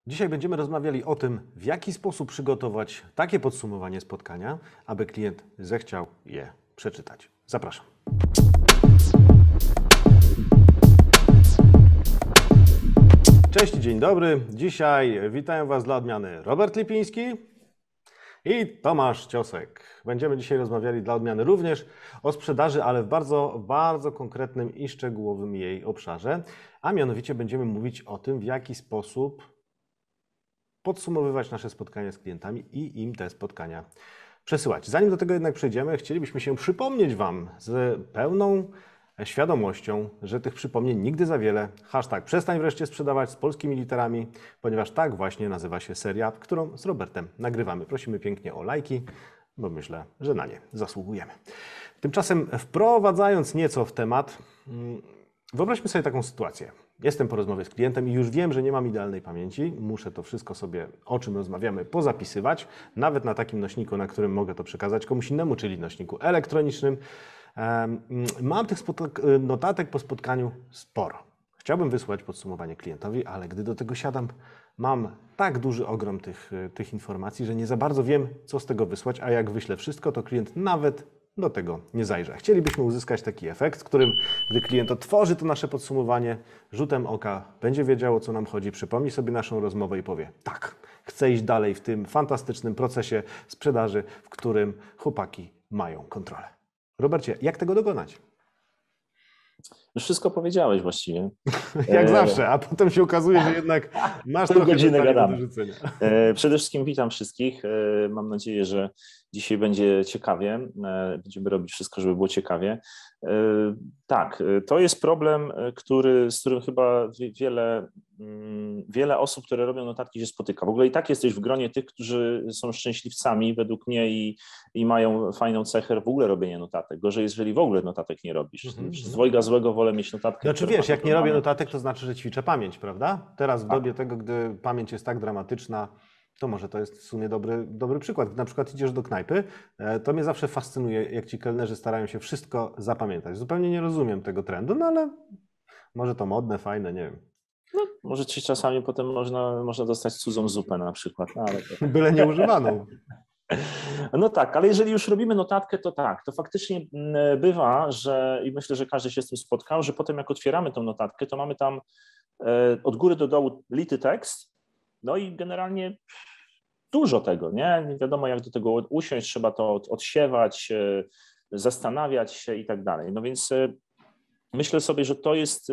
Dzisiaj będziemy rozmawiali o tym, w jaki sposób przygotować takie podsumowanie spotkania, aby klient zechciał je przeczytać. Zapraszam. Cześć, dzień dobry. Dzisiaj witają Was dla odmiany Robert Lipiński i Tomasz Ciosek. Będziemy dzisiaj rozmawiali dla odmiany również o sprzedaży, ale w bardzo konkretnym i szczegółowym jej obszarze, a mianowicie będziemy mówić o tym, w jaki sposób podsumowywać nasze spotkania z klientami i im te spotkania przesyłać. Zanim do tego jednak przejdziemy, chcielibyśmy się przypomnieć Wam z pełną świadomością, że tych przypomnień nigdy za wiele. Hashtag przestań wreszcie sprzedawać z polskimi literami, ponieważ tak właśnie nazywa się seria, którą z Robertem nagrywamy. Prosimy pięknie o lajki, bo myślę, że na nie zasługujemy. Tymczasem wprowadzając nieco w temat, wyobraźmy sobie taką sytuację. Jestem po rozmowie z klientem i już wiem, że nie mam idealnej pamięci. Muszę to wszystko sobie, o czym rozmawiamy, pozapisywać. Nawet na takim nośniku, na którym mogę to przekazać komuś innemu, czyli nośniku elektronicznym. Mam tych notatek po spotkaniu sporo. Chciałbym wysłać podsumowanie klientowi, ale gdy do tego siadam, mam tak duży ogrom tych informacji, że nie za bardzo wiem, co z tego wysłać, a jak wyślę wszystko, to klient nawet do tego nie zajrzę. Chcielibyśmy uzyskać taki efekt, w którym, gdy klient otworzy to nasze podsumowanie, rzutem oka będzie wiedział, o co nam chodzi, przypomni sobie naszą rozmowę i powie: tak, chcę iść dalej w tym fantastycznym procesie sprzedaży, w którym chłopaki mają kontrolę. Robercie, jak tego dokonać? Już wszystko powiedziałeś właściwie. Jak zawsze, a potem się okazuje, że jednak masz trochę godzinę do dorzucenia. Przede wszystkim witam wszystkich. Mam nadzieję, że dzisiaj będzie ciekawie. Będziemy robić wszystko, żeby było ciekawie. Tak, to jest problem, z którym chyba wiele osób, które robią notatki, się spotyka. W ogóle i tak jesteś w gronie tych, którzy są szczęśliwcami według mnie i mają fajną cechę w ogóle robienia notatek. Gorzej, jeżeli w ogóle notatek nie robisz. Z dwojga złego wolę mieć notatkę. Znaczy wiesz, jak nie robię notatek, to znaczy, że ćwiczę pamięć, prawda? Teraz w dobie tego, gdy pamięć jest tak dramatyczna, to może to jest w sumie dobry przykład. Gdy na przykład idziesz do knajpy, to mnie zawsze fascynuje, jak ci kelnerzy starają się wszystko zapamiętać. Zupełnie nie rozumiem tego trendu, no ale może to modne, fajne, nie wiem. No, może czasami potem można dostać cudzą zupę na przykład. No, ale to... Byle nieużywaną. No tak, ale jeżeli już robimy notatkę, to tak, to faktycznie bywa, i myślę, że każdy się z tym spotkał, że potem jak otwieramy tą notatkę, to mamy tam od góry do dołu lity tekst, no i generalnie dużo tego, nie wiadomo jak do tego usiąść, trzeba to odsiewać, zastanawiać się i tak dalej. No więc myślę sobie, że to jest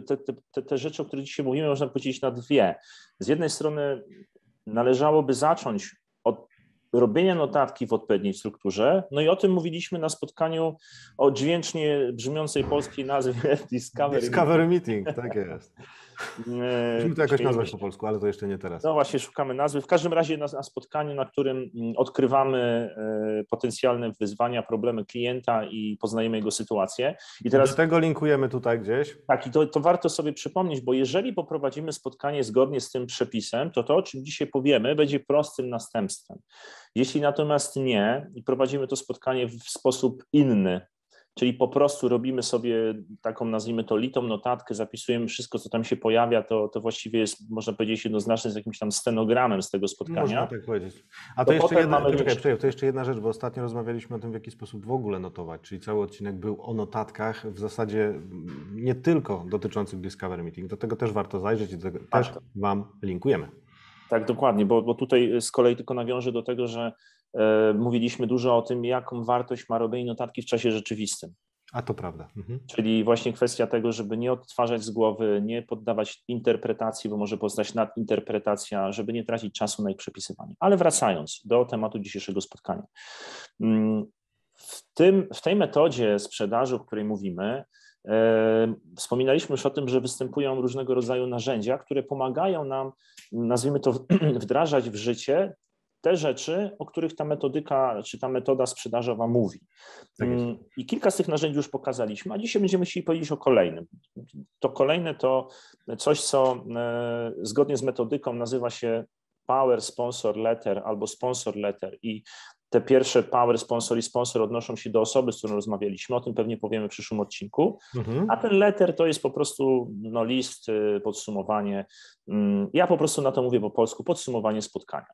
te rzeczy, o których dzisiaj mówimy, można podzielić na dwie. Z jednej strony należałoby zacząć od robienia notatki w odpowiedniej strukturze, no i o tym mówiliśmy na spotkaniu o dźwięcznie brzmiącej polskiej nazwie Discovery Meeting, tak jest. Musimy to jakoś nazwać po polsku, ale to jeszcze nie teraz. No właśnie, szukamy nazwy. W każdym razie na spotkaniu, na którym odkrywamy potencjalne wyzwania, problemy klienta i poznajemy jego sytuację. I teraz do tego linkujemy tutaj gdzieś. Tak, i to warto sobie przypomnieć, bo jeżeli poprowadzimy spotkanie zgodnie z tym przepisem, to o czym dzisiaj powiemy, będzie prostym następstwem. Jeśli natomiast nie i prowadzimy to spotkanie w sposób inny, czyli po prostu robimy sobie taką, nazwijmy to, litą notatkę, zapisujemy wszystko, co tam się pojawia, to właściwie jest, można powiedzieć, jednoznaczne z jakimś tam stenogramem z tego spotkania. Można tak powiedzieć. A to jeszcze jedna rzecz, bo ostatnio rozmawialiśmy o tym, w jaki sposób w ogóle notować, czyli cały odcinek był o notatkach, w zasadzie nie tylko dotyczących Discovery Meeting. Do tego też warto zajrzeć i do tego też Wam linkujemy. Tak, dokładnie, bo tutaj z kolei tylko nawiążę do tego, że mówiliśmy dużo o tym, jaką wartość ma robienie notatki w czasie rzeczywistym. A to prawda. Czyli właśnie kwestia tego, żeby nie odtwarzać z głowy, nie poddawać interpretacji, bo może powstać nadinterpretacja, żeby nie tracić czasu na ich przepisywanie. Ale wracając do tematu dzisiejszego spotkania. W tej metodzie sprzedaży, o której mówimy, wspominaliśmy już o tym, że występują różnego rodzaju narzędzia, które pomagają nam, nazwijmy to, wdrażać w życie te rzeczy, o których ta metodyka czy ta metoda sprzedażowa mówi. Tak jest. I kilka z tych narzędzi już pokazaliśmy, a dzisiaj będziemy chcieli powiedzieć o kolejnym. To kolejne to coś, co zgodnie z metodyką nazywa się Power Sponsor Letter albo Sponsor Letter i te pierwsze power sponsor i sponsor odnoszą się do osoby, z którą rozmawialiśmy, o tym pewnie powiemy w przyszłym odcinku, a ten letter to jest po prostu list, podsumowanie, ja po prostu na to mówię po polsku, podsumowanie spotkania.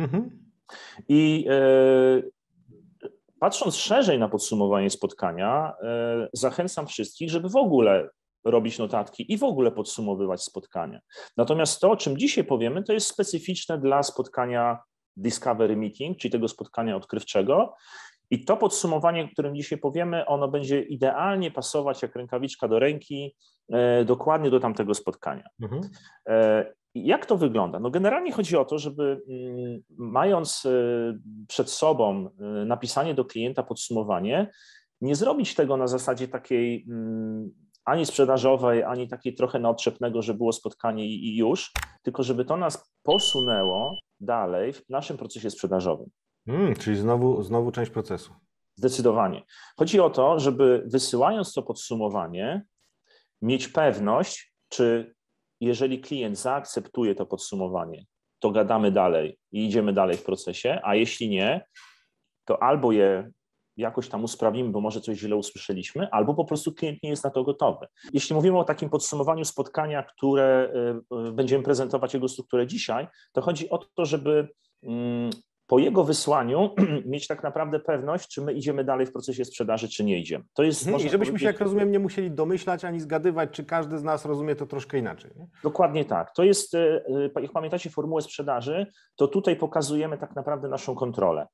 I patrząc szerzej na podsumowanie spotkania, zachęcam wszystkich, żeby w ogóle robić notatki i w ogóle podsumowywać spotkania. Natomiast to, o czym dzisiaj powiemy, to jest specyficzne dla spotkania Discovery Meeting, czyli tego spotkania odkrywczego. I to podsumowanie, o którym dzisiaj powiemy, ono będzie idealnie pasować jak rękawiczka do ręki dokładnie do tamtego spotkania. Jak to wygląda? No generalnie chodzi o to, żeby mając przed sobą napisanie do klienta podsumowanie, nie zrobić tego na zasadzie takiej ani sprzedażowej, ani takiej trochę na odczepnego, że było spotkanie i już, tylko żeby to nas posunęło dalej w naszym procesie sprzedażowym. Czyli znowu część procesu. Zdecydowanie. Chodzi o to, żeby wysyłając to podsumowanie, mieć pewność, czy jeżeli klient zaakceptuje to podsumowanie, to gadamy dalej i idziemy dalej w procesie, a jeśli nie, to albo je jakoś tam usprawnimy, bo może coś źle usłyszeliśmy, albo po prostu klient nie jest na to gotowy. Jeśli mówimy o takim podsumowaniu spotkania, które będziemy prezentować jego strukturę dzisiaj, to chodzi o to, żeby po jego wysłaniu mieć tak naprawdę pewność, czy my idziemy dalej w procesie sprzedaży, czy nie idziemy. To jest, I żebyśmy się, jak rozumiem, nie musieli domyślać ani zgadywać, czy każdy z nas rozumie to troszkę inaczej. Nie? Dokładnie tak. To jest, jak pamiętacie formułę sprzedaży, to tutaj pokazujemy tak naprawdę naszą kontrolę.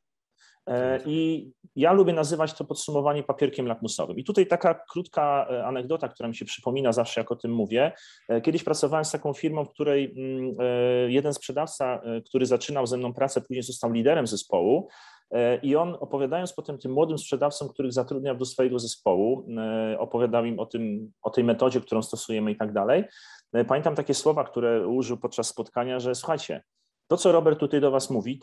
I ja lubię nazywać to podsumowanie papierkiem lakmusowym. I tutaj taka krótka anegdota, która mi się przypomina zawsze, jak o tym mówię. Kiedyś pracowałem z taką firmą, w której jeden sprzedawca, który zaczynał ze mną pracę, później został liderem zespołu i on, opowiadając potem tym młodym sprzedawcom, których zatrudniał do swojego zespołu, opowiadał im o tej metodzie, którą stosujemy i tak dalej. Pamiętam takie słowa, które użył podczas spotkania, że słuchajcie, to, co Robert tutaj do was mówi,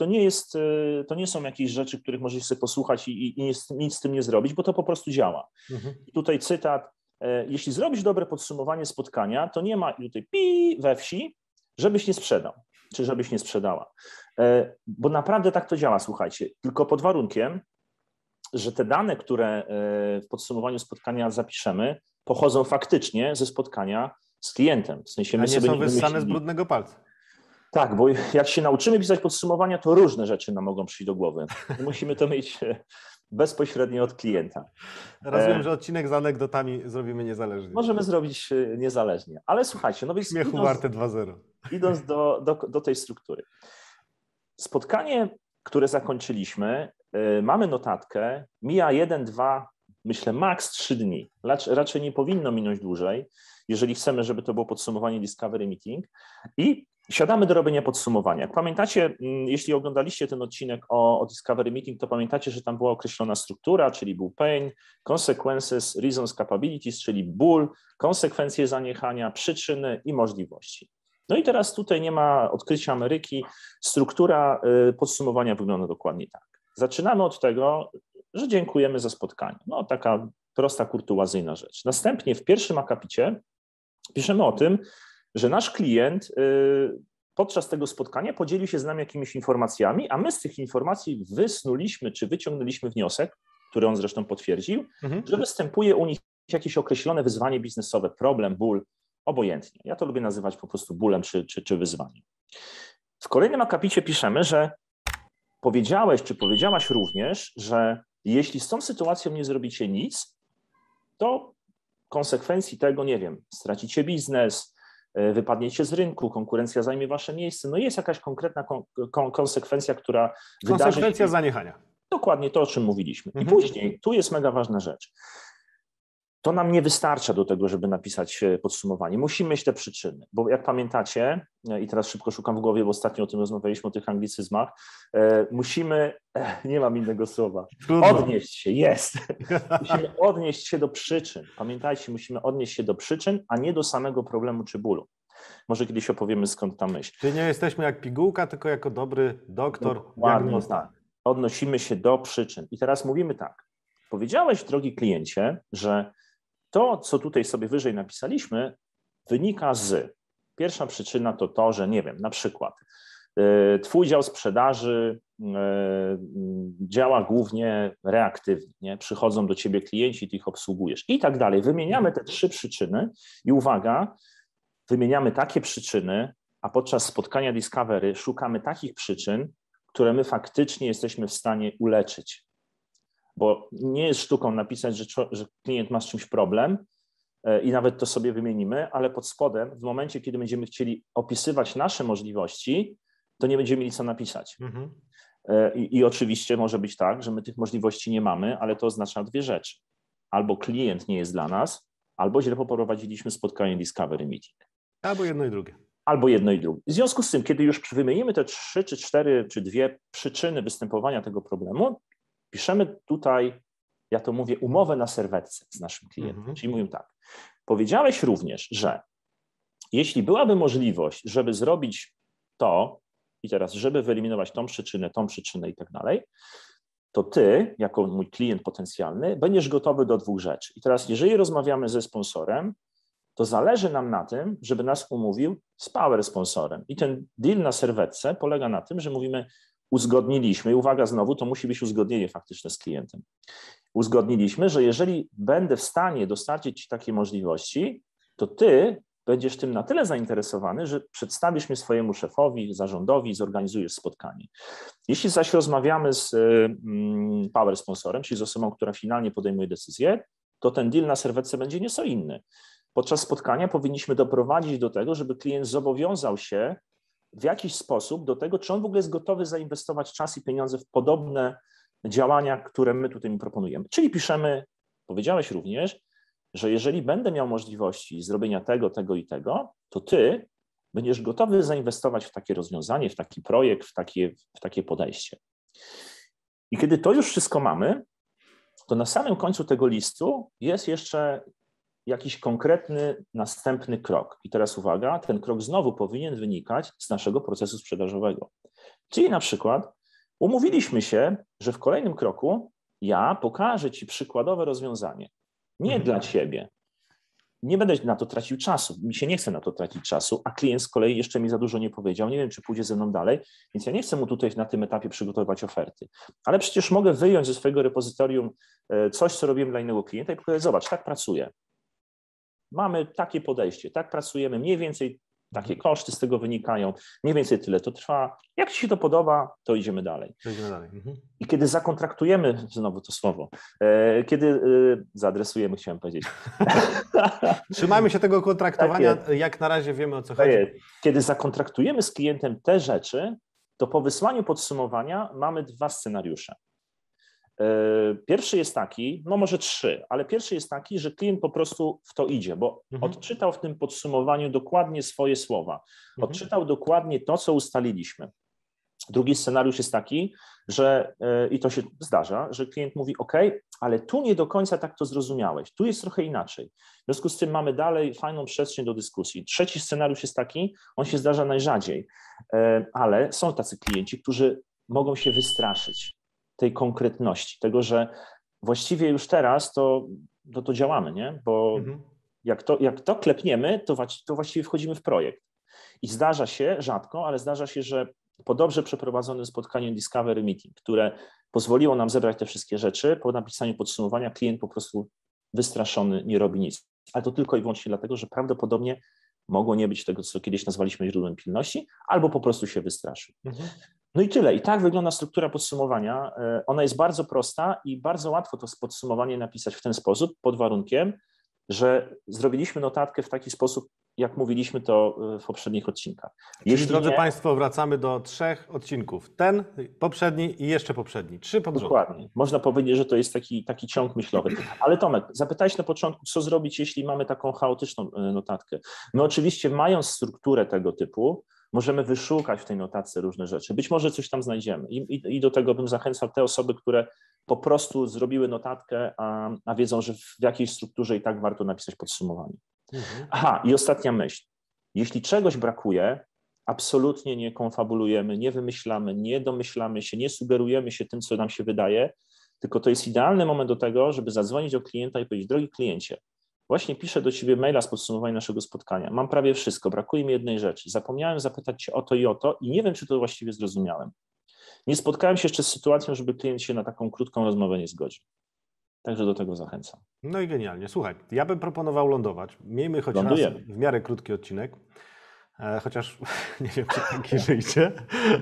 to nie są jakieś rzeczy, których możecie sobie posłuchać i nic z tym nie zrobić, bo to po prostu działa. I tutaj cytat, jeśli zrobisz dobre podsumowanie spotkania, to nie ma tutaj we wsi, żebyś nie sprzedał, czy żebyś nie sprzedała. Bo naprawdę tak to działa, słuchajcie, tylko pod warunkiem, że te dane, które w podsumowaniu spotkania zapiszemy, pochodzą faktycznie ze spotkania z klientem. W sensie my nie są wyssane z brudnego palca. Tak, bo jak się nauczymy pisać podsumowania, to różne rzeczy nam mogą przyjść do głowy. Musimy to mieć bezpośrednio od klienta. Rozumiem, że odcinek z anegdotami zrobimy niezależnie. Możemy zrobić niezależnie, ale słuchajcie, no więc śmiechu warte 2.0. Idąc do tej struktury. Spotkanie, które zakończyliśmy, mamy notatkę, mija 1, 2, myślę maks 3 dni. Raczej nie powinno minąć dłużej, jeżeli chcemy, żeby to było podsumowanie Discovery Meeting i siadamy do robienia podsumowania. Jak pamiętacie, jeśli oglądaliście ten odcinek o Discovery Meeting, to pamiętacie, że tam była określona struktura, czyli był pain, consequences, reasons, capabilities, czyli ból, konsekwencje zaniechania, przyczyny i możliwości. No i teraz tutaj nie ma odkrycia Ameryki. Struktura podsumowania wygląda dokładnie tak. Zaczynamy od tego, że dziękujemy za spotkanie. No taka prosta, kurtuazyjna rzecz. Następnie w pierwszym akapicie piszemy o tym, że nasz klient podczas tego spotkania podzielił się z nami jakimiś informacjami, a my z tych informacji wysnuliśmy czy wyciągnęliśmy wniosek, który on zresztą potwierdził, że występuje u nich jakieś określone wyzwanie biznesowe, problem, ból, obojętnie. Ja to lubię nazywać po prostu bólem czy wyzwaniem. W kolejnym akapicie piszemy, że powiedziałeś czy powiedziałaś również, że jeśli z tą sytuacją nie zrobicie nic, to konsekwencji tego, nie wiem, stracicie biznes, wypadniecie z rynku, konkurencja zajmie wasze miejsce. No jest jakaś konkretna konsekwencja, która wydarzy się. Konsekwencja zaniechania. Dokładnie to, o czym mówiliśmy. I później, tu jest mega ważna rzecz. To nam nie wystarcza do tego, żeby napisać podsumowanie. Musimy mieć te przyczyny, bo jak pamiętacie, i teraz szybko szukam w głowie, bo ostatnio o tym rozmawialiśmy, o tych anglicyzmach, musimy, nie mam innego słowa, odnieść się, musimy odnieść się do przyczyn. Pamiętajcie, musimy odnieść się do przyczyn, a nie do samego problemu czy bólu. Może kiedyś opowiemy, skąd ta myśl. Czyli nie jesteśmy jak pigułka, tylko jako dobry doktor, diagnosta. Tak. Odnosimy się do przyczyn. I teraz mówimy tak. Powiedziałeś, drogi kliencie, że to, co tutaj sobie wyżej napisaliśmy, wynika z. Pierwsza przyczyna to, że nie wiem, na przykład Twój dział sprzedaży działa głównie reaktywnie, nie? Przychodzą do ciebie klienci, ty ich obsługujesz i tak dalej. Wymieniamy te 3 przyczyny i uwaga, wymieniamy takie przyczyny, a podczas spotkania Discovery szukamy takich przyczyn, które my faktycznie jesteśmy w stanie uleczyć. Bo nie jest sztuką napisać, że klient ma z czymś problem i nawet to sobie wymienimy, ale pod spodem, w momencie, kiedy będziemy chcieli opisywać nasze możliwości, to nie będziemy mieli co napisać. I oczywiście może być tak, że my tych możliwości nie mamy, ale to oznacza 2 rzeczy. Albo klient nie jest dla nas, albo źle poprowadziliśmy spotkanie Discovery Meeting. Albo jedno i drugie. Albo jedno i drugie. W związku z tym, kiedy już wymienimy te 3 czy 4 czy 2 przyczyny występowania tego problemu, piszemy tutaj, ja to mówię, umowę na serwetce z naszym klientem. Czyli mówimy tak, powiedziałeś również, że jeśli byłaby możliwość, żeby zrobić to i teraz, żeby wyeliminować tą przyczynę i tak dalej, to ty, jako mój klient potencjalny, będziesz gotowy do 2 rzeczy. I teraz, jeżeli rozmawiamy ze sponsorem, to zależy nam na tym, żeby nas umówił z power sponsorem. I ten deal na serwetce polega na tym, że mówimy, uzgodniliśmy, i uwaga znowu, to musi być uzgodnienie faktyczne z klientem. Uzgodniliśmy, że jeżeli będę w stanie dostarczyć ci takie możliwości, to ty będziesz tym na tyle zainteresowany, że przedstawisz mnie swojemu szefowi, zarządowi, zorganizujesz spotkanie. Jeśli zaś rozmawiamy z power sponsorem, czyli z osobą, która finalnie podejmuje decyzję, to ten deal na serwetce będzie nieco inny. Podczas spotkania powinniśmy doprowadzić do tego, żeby klient zobowiązał się w jakiś sposób do tego, czy on w ogóle jest gotowy zainwestować czas i pieniądze w podobne działania, które my tutaj mu proponujemy. Czyli piszemy, powiedziałeś również, że jeżeli będę miał możliwości zrobienia tego, tego i tego, to ty będziesz gotowy zainwestować w takie rozwiązanie, w taki projekt, w takie podejście. I kiedy to już wszystko mamy, to na samym końcu tego listu jest jeszcze jakiś konkretny następny krok. I teraz uwaga, ten krok znowu powinien wynikać z naszego procesu sprzedażowego. Czyli na przykład umówiliśmy się, że w kolejnym kroku ja pokażę ci przykładowe rozwiązanie. Nie dla ciebie. Nie będę na to tracił czasu. Mi się nie chce na to tracić czasu, a klient z kolei jeszcze mi za dużo nie powiedział. Nie wiem, czy pójdzie ze mną dalej, więc ja nie chcę mu tutaj na tym etapie przygotowywać oferty. Ale przecież mogę wyjąć ze swojego repozytorium coś, co robiłem dla innego klienta i powiedzieć, zobacz, tak pracuję. Mamy takie podejście, tak pracujemy, mniej więcej takie koszty z tego wynikają, mniej więcej tyle to trwa. Jak ci się to podoba, to idziemy dalej. I kiedy zakontraktujemy, znowu to słowo, kiedy zaadresujemy, chciałem powiedzieć. Trzymajmy się tego kontraktowania, tak jak na razie wiemy, o co chodzi. Kiedy zakontraktujemy z klientem te rzeczy, to po wysłaniu podsumowania mamy 2 scenariusze. Pierwszy jest taki, no może 3, ale pierwszy jest taki, że klient po prostu w to idzie, bo odczytał w tym podsumowaniu dokładnie swoje słowa, odczytał dokładnie to, co ustaliliśmy. Drugi scenariusz jest taki, że, i to się zdarza, że klient mówi, OK, ale tu nie do końca tak to zrozumiałeś, tu jest trochę inaczej. W związku z tym mamy dalej fajną przestrzeń do dyskusji. Trzeci scenariusz jest taki, on się zdarza najrzadziej, ale są tacy klienci, którzy mogą się wystraszyć tej konkretności, tego, że właściwie już teraz to działamy, nie? Bo jak to klepniemy, to właściwie wchodzimy w projekt. I zdarza się, rzadko, ale zdarza się, że po dobrze przeprowadzonym spotkaniu Discovery Meeting, które pozwoliło nam zebrać te wszystkie rzeczy, po napisaniu podsumowania klient po prostu wystraszony nie robi nic. Ale to tylko i wyłącznie dlatego, że prawdopodobnie mogło nie być tego, co kiedyś nazwaliśmy źródłem pilności, albo po prostu się wystraszył. No i tyle. I tak wygląda struktura podsumowania. Ona jest bardzo prosta i bardzo łatwo to podsumowanie napisać w ten sposób, pod warunkiem, że zrobiliśmy notatkę w taki sposób, jak mówiliśmy to w poprzednich odcinkach. Jeśli drodzy Państwo, wracamy do 3 odcinków. Ten, poprzedni i jeszcze poprzedni. 3 pod rząd. Dokładnie. Można powiedzieć, że to jest taki ciąg myślowy. Ale Tomek, zapytałeś na początku, co zrobić, jeśli mamy taką chaotyczną notatkę. My oczywiście, mając strukturę tego typu, możemy wyszukać w tej notatce różne rzeczy. Być może coś tam znajdziemy. I do tego bym zachęcał te osoby, które po prostu zrobiły notatkę, a wiedzą, że w jakiejś strukturze i tak warto napisać podsumowanie. Aha, i ostatnia myśl. Jeśli czegoś brakuje, absolutnie nie konfabulujemy, nie wymyślamy, nie domyślamy się, nie sugerujemy się tym, co nam się wydaje, tylko to jest idealny moment do tego, żeby zadzwonić do klienta i powiedzieć, drogi kliencie, Właśnie piszę do Ciebie maila z podsumowania naszego spotkania. Mam prawie wszystko, brakuje mi jednej rzeczy. Zapomniałem zapytać Cię o to i nie wiem, czy to właściwie zrozumiałem. Nie spotkałem się jeszcze z sytuacją, żeby klient się na taką krótką rozmowę nie zgodził. Także do tego zachęcam. No i genialnie. Słuchaj, ja bym proponował lądować. Miejmy choć raz Lądujemy. w miarę krótki odcinek. Chociaż nie wiem, czy taki wyjdzie.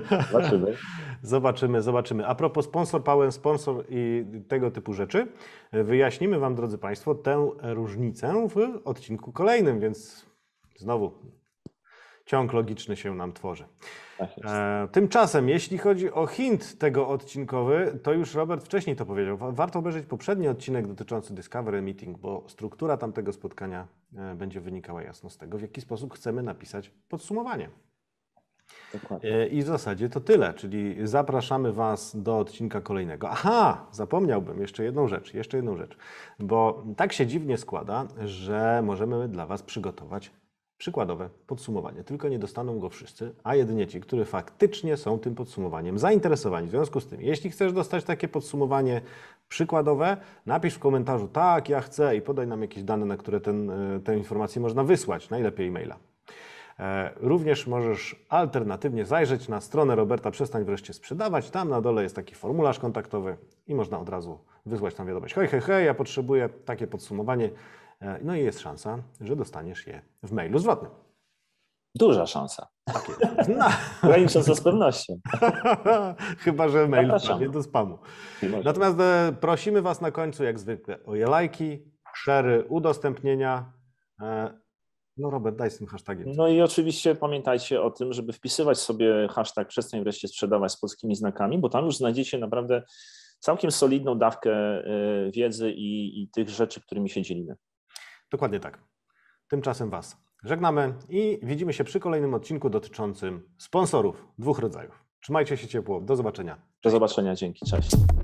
Zobaczymy. A propos sponsor, pełen sponsor i tego typu rzeczy, wyjaśnimy Wam, drodzy Państwo, tę różnicę w odcinku kolejnym, więc znowu ciąg logiczny się nam tworzy. Tak jest. Tymczasem, jeśli chodzi o hint tego odcinkowy, to już Robert wcześniej to powiedział. Warto obejrzeć poprzedni odcinek dotyczący Discovery Meeting, bo struktura tamtego spotkania będzie wynikała jasno z tego, w jaki sposób chcemy napisać podsumowanie. Dokładnie. I w zasadzie to tyle, czyli zapraszamy Was do odcinka kolejnego. Aha, zapomniałbym jeszcze jedną rzecz, bo tak się dziwnie składa, że możemy dla Was przygotować przykładowe podsumowanie. Tylko nie dostaną go wszyscy, a jedynie ci, którzy faktycznie są tym podsumowaniem zainteresowani. W związku z tym, jeśli chcesz dostać takie podsumowanie przykładowe, napisz w komentarzu tak, ja chcę i podaj nam jakieś dane, na które tę informację można wysłać, najlepiej e-maila. Również możesz alternatywnie zajrzeć na stronę Roberta Przestań Wreszcie Sprzedawać. Tam na dole jest taki formularz kontaktowy i można od razu wysłać tam wiadomość. Hej, ja potrzebuję takie podsumowanie. No i jest szansa, że dostaniesz je w mailu zwrotnym. Duża szansa. Tak jest. No. Granicząca z pewnością. Chyba że mail Zapraszam. wpadnie do spamu. Natomiast prosimy Was na końcu, jak zwykle, o lajki, share, udostępnienia. No Robert, daj z tym hashtagiem. No i oczywiście pamiętajcie o tym, żeby wpisywać sobie hashtag Przestań Wreszcie Sprzedawać z polskimi znakami, bo tam już znajdziecie naprawdę całkiem solidną dawkę wiedzy i tych rzeczy, którymi się dzielimy. Dokładnie tak. Tymczasem Was żegnamy i widzimy się przy kolejnym odcinku dotyczącym sponsorów 2 rodzajów. Trzymajcie się ciepło. Do zobaczenia. Do zobaczenia. Dzięki. Cześć.